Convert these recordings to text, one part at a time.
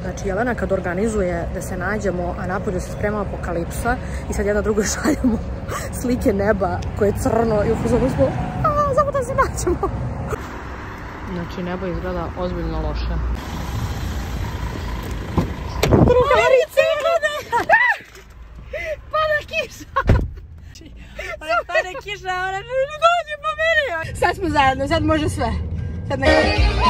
Znači, Jelena kad organizuje da se nađemo, a napolju se sprema apokalipsa i sad jedna druga šaljemo slike neba koje je crno i u fazonu smo, samo da se nađemo. Znači, nebo izgleda ozbiljno loše. Drugarice! Pada kiša! Pada kiša, ona ne dođe po mene! Sad smo zajedno, sad može sve. Sad neko...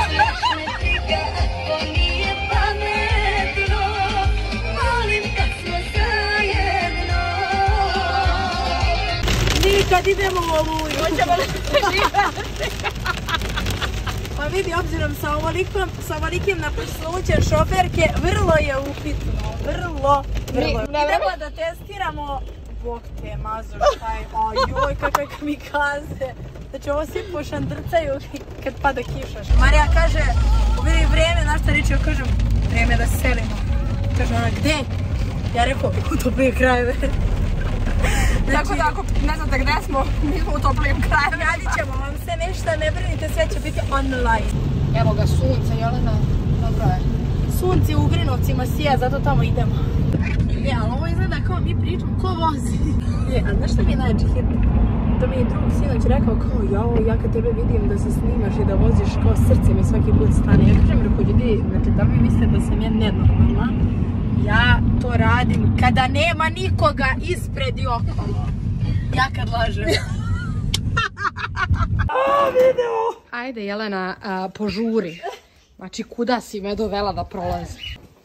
Nikad idemo u Oluju, hoćemo li se živati? Pa vidi, obzirom sa ovolikim naposlućem šoferke, vrlo je upitno, vrlo. Idemo da testiramo, bog te mazo, šta je, ojoj, kakve kamikaze. Znači ovo svi pošandrcaju kad pada kiša. Marija kaže, vidi vrijeme, znaš šta reći, ja kažem, vrijeme da se selimo. Kaže ona, gdje? Ja rekao, u toplije krajeve. Tako da ako ne znate gdje smo, mi smo u toplijim krajevima. Radit ćemo vam se nešto, ne brinite, sve će biti online. Evo ga sunce, Jelena, dobro je. Sunce u Ugrinovcima sija, zato tamo idemo. Ne, ali ovo izgleda kao mi pričamo, ko vozi? A znaš što mi je najčih? To mi je drug sinoć rekao kao, jao, ja kad tebe vidim da se snimaš i da voziš kao srce mi svaki put stane. Ja kažem, rekao, ljudi, znači da mi mislite da sam ja nenormalna. Ja to radim kada nema nikoga ispred i okolo. Ja kad lažem. Video! Ajde, Jelena, požuri. Znači, kuda si me dovela da prolazi?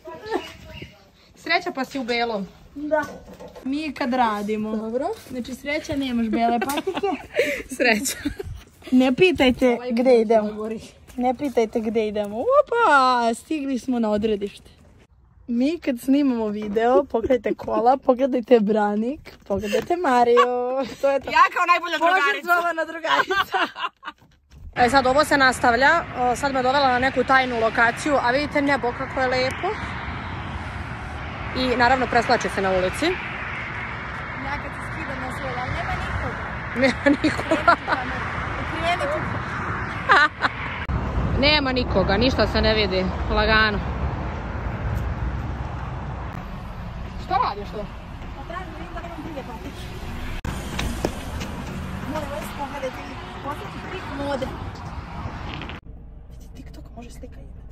Sreća pa si u belom. Da. Mi kad radimo. Dobro. Znači, sreća nemaš bele patike. Sreća. Ne pitajte gdje idemo. Ne pitajte gdje idemo. Opa, stigli smo na odredište. Mi kad snimamo video, pogledajte kola, pogledajte Branik, pogledajte Mariju. To je to. Ja kao najbolja drugarica. Požrtvovana drugarica. E sad ovo se nastavlja, sad me dovela na neku tajnu lokaciju, a vidite nebo kako je lepo. I naravno preslače se na ulici. Ja kad se skidam na svoj, ali nema nikoga. Nema nikoga. Nema nikoga, ništa se ne vidi, lagano. Šta radiš to? Pa tražim, vidim da imam druge patike. Moram vas pogledati, poslati trik mode. Vidi, TikTok može slika imati.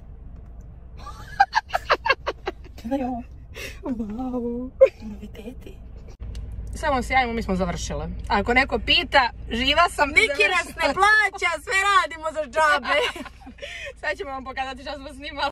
Gledaj ovo. Wow. Noviteti. Samo se javimo, mi smo završile. Ako neko pita, živa sam, Niki nas ne plaća, sve radimo za džabe. Sad ćemo vam pokazati šta smo snimali.